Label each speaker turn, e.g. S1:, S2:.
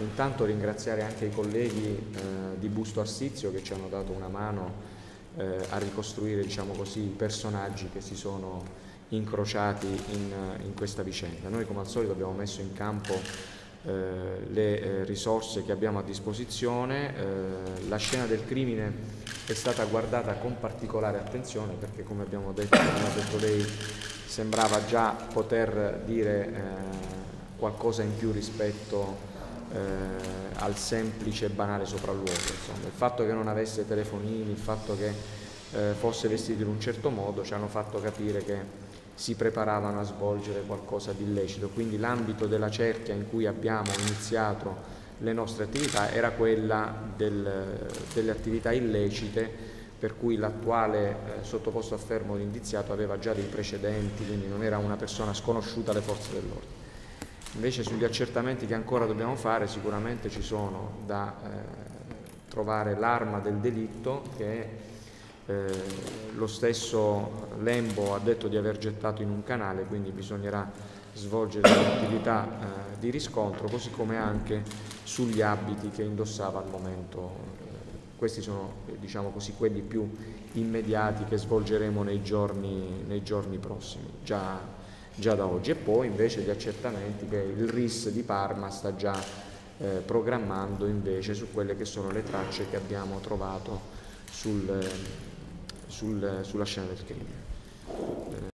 S1: intanto ringraziare anche i colleghi di Busto Arsizio che ci hanno dato una mano a ricostruire, diciamo così, i personaggi che si sono incrociati in questa vicenda. Noi come al solito abbiamo messo in campo le risorse che abbiamo a disposizione. La scena del crimine è stata guardata con particolare attenzione perché, come abbiamo detto, come ha detto lei, sembrava già poter dire qualcosa in più rispetto al semplice e banale sopralluogo. Insomma, il fatto che non avesse telefonini, il fatto che fosse vestito in un certo modo ci hanno fatto capire che si preparavano a svolgere qualcosa di illecito, quindi l'ambito della cerchia in cui abbiamo iniziato le nostre attività era quella delle attività illecite, per cui l'attuale sottoposto a fermo l'indiziato aveva già dei precedenti, quindi non era una persona sconosciuta alle forze dell'ordine. Invece sugli accertamenti che ancora dobbiamo fare sicuramente ci sono da trovare l'arma del delitto che lo stesso Lembo ha detto di aver gettato in un canale, quindi bisognerà svolgere l'attività di riscontro, così come anche sugli abiti che indossava al momento. Questi sono, diciamo così, quelli più immediati che svolgeremo nei giorni prossimi, già da oggi. E poi invece gli accertamenti che il RIS di Parma sta già programmando invece su quelle che sono le tracce che abbiamo trovato sulla scena del crimine.